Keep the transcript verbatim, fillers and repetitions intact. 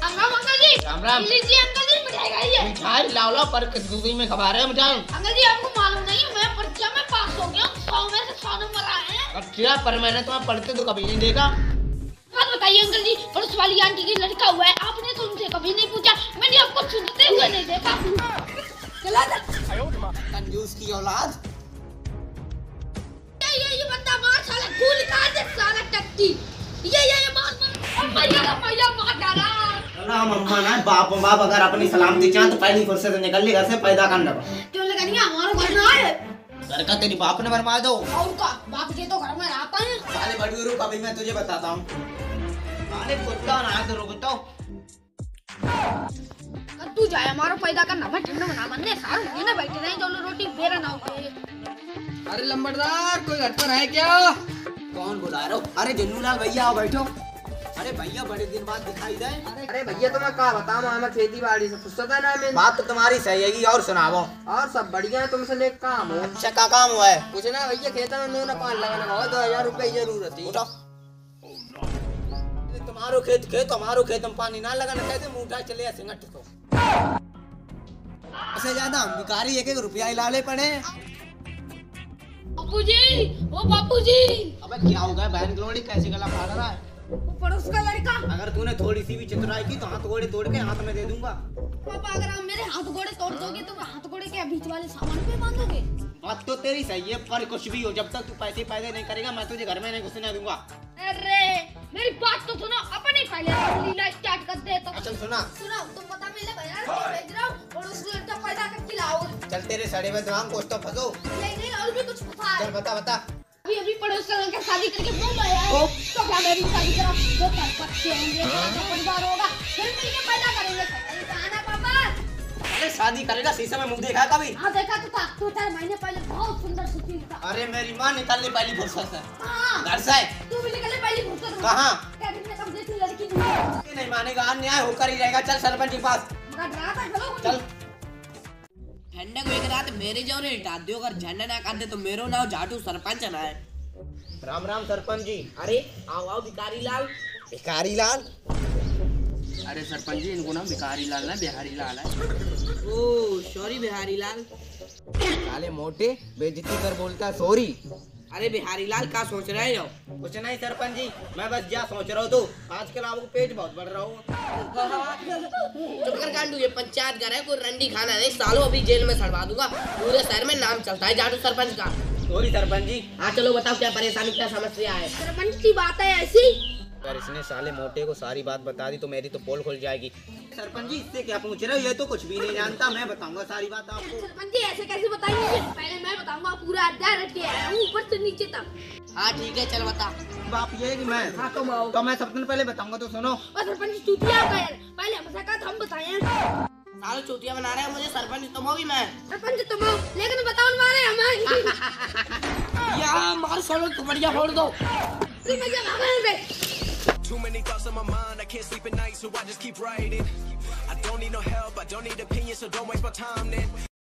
Ram Ram uncle ji. Ram Ram. लीजिए uncle जी मिठाई खाइए। मिठाई लाओ लाओ पर कितनी में खबा रहे हो मिठाई? अंकल जी आपको मालूम नहीं मैं परीक्षा में पास हो गया, सौ में से सौ नंबर आए हैं। अच्छा, पर मैंने तुम्हें पढ़ते तो कभी नहीं देखा। बात बताइए अंकल जी, पड़ोस वाली आंटी की लड़का हुआ है, आपने तो उनसे कभी नहीं पूछा, मैंने आपको सुनते हुए नहीं देखा। चला जा। कंजूस की औलाद। ये ये ये बंदा मार साला, खून निकाल दे साला टट्टी। ये ये ये मार मार मैया मैया मार डाला ना मम्मा ना बाप बाप अगर अपनी सलामती चाह तो पहली फुर्सत से निकल ले घर से, पैदा करना क्यों लगा नहीं हमारा घर ना है। घर का तेरी बाप ने बर्बाद दो और का बाप के तो घर में रहता है। साले बड़ी रुक, अभी मैं तुझे बताता हूँ। अरे कुत्ता ना तो रुकता हूँ। तू जाए हमारा पैदा करना मैं ठंडा बना बनने सारे ये ना बैठे रहे जो रोटी बेरा ना हो। अरे लंबड़दार कोई घर पर है क्या? कौन बुला रहे हो? अरे जन्नूलाल भैया आओ बैठो। अरे भैया बड़े दिन बाद दिखाई दे। अरे भैया तुम्हें क्या बताऊं, हमें खेती बाड़ी से फुर्सत है ना। मैं बात तो तुम्हारी सही है, और सुनाओ। और सब बढ़िया है, तुमसे नेक काम हो। अच्छा का काम हुआ है? कुछ ना भैया, खेत में नूना पान लगाना हो, दो हजार रुपए की जरूरत है। तुम्हारो खेत खेत हमारो खेत में पानी ना लगाना कहते मुंह चले सिंगट को। ऐसे ज्यादा हम भिखारी एक एक रुपया ला ले पड़े। बापूजी, ओ बापूजी। अबे क्या हो गया बहन लोड़ी, कैसे गला फाड़ रहा है? वो पड़ोस का लड़का। अगर तूने थोड़ी सी भी चितराई की तो हाथ गोड़े तोड़ के हाथ में दे दूंगा। पापा अगर आप मेरे हाथ गोड़े तोड़ दोगे तो हाथ गोड़े के बीच वाले सामान पे बांधोगे। बात तो तेरी सही है, पर कुछ भी हो जब तक तू पैसे पैदे नहीं करेगा मैं तुझे घर में नहीं घुसने दूंगा। अरे मेरी बात तो सुनो, अपने पहले लीला स्टार्ट कर दे तो। अच्छा सुना सुनो, तुम पता मिले भैया भेज रहा हूं और उसको लड़का पैदा करके लाओगे। चल तेरे सड़े में दिमाग कुछ तो फंसो। नहीं नहीं और भी कुछ पता है। चल बता बता। अभी अभी पड़ोस का लड़का शादी करके मुंह आया है तो क्या मेरी शादी करा दो चार बच्चे होंगे, परिवार होगा, फिर मिलके पैदा करेंगे। कहां पापा? अरे शादी करेगा शीशे में मुंह देखा कभी? हाँ देखा तो था, दो चार महीने पहले बहुत सुंदर सुशील था। अरे मेरी माँ निकलने पहली फुर्सत है हाँ घर से। तू भी निकले पहली फुर्सत। कहाँ? क्या तुमने कब देखी लड़की नहीं? नहीं मानेगा, अन्याय होकर ही रहेगा। चल सरपंच के पास मगर डरा था चलो चल। ठंडक वेग रात मेरे जो रे हटा दियो, अगर झंडा ना कर दे तो मेरो नाम जाटू सरपंच ना है। राम राम सरपंच जी। अरे आओ आओ भिखारी लाल। भिखारी लाल? अरे सरपंच जी इनको नाम भिखारी लाल ना बिहारी लाल है। ओ सॉरी बिहारी लाल। साले मोटे बेइज्जती कर बोलता सॉरी। अरे बिहारी लाल क्या सोच रहे हो? कुछ नहीं सरपंच जी, मैं बस जा सोच रहा हूँ तो आजकल आपको पेट बहुत बढ़ रहा हूँ। चुप कर गांडू, ये पंचायत घर है, कोई रंडी खाना नहीं। सालों अभी जेल में सड़वा दूंगा, पूरे शहर में नाम चलता है जाटू सरपंच का। सॉरी सरपंच जी। हाँ चलो बताओ क्या परेशानी क्या समस्या है? सरपंच की बात है ऐसी। अगर इसने साले मोटे को सारी बात बता दी तो मेरी तो पोल खुल जाएगी। सरपंच जी इससे क्या पूछ रहे हो, ये तो कुछ भी नहीं जानता, मैं बताऊंगा सारी बात आपको। सरपंच जी ऐसे कैसे बताएंगे? पहले मैं बताऊंगा, पूरा अध्याय रट के आया हूँ ऊपर से नीचे तक। हाँ ठीक है चल बता। बाप ये है कि मैं हाँ तुम आओ। तो मैं सबसे पहले बताऊंगा तो सुनो। और सरपंच जी चूतिया का यार, पहले हमसे कहा था हम बताएं। सालों चूतिया बना रहे हैं मुझे, सरपंच तुम हो भी मैं। सरपंच तुम हो, लेकिन बताओ मारे हमें। यार मार सोलो तो बढ़िया फोड़ दो। Too many thoughts on my mind, I can't sleep at night, so I just keep writing. I don't need no help, I don't need opinions, so don't waste my time then.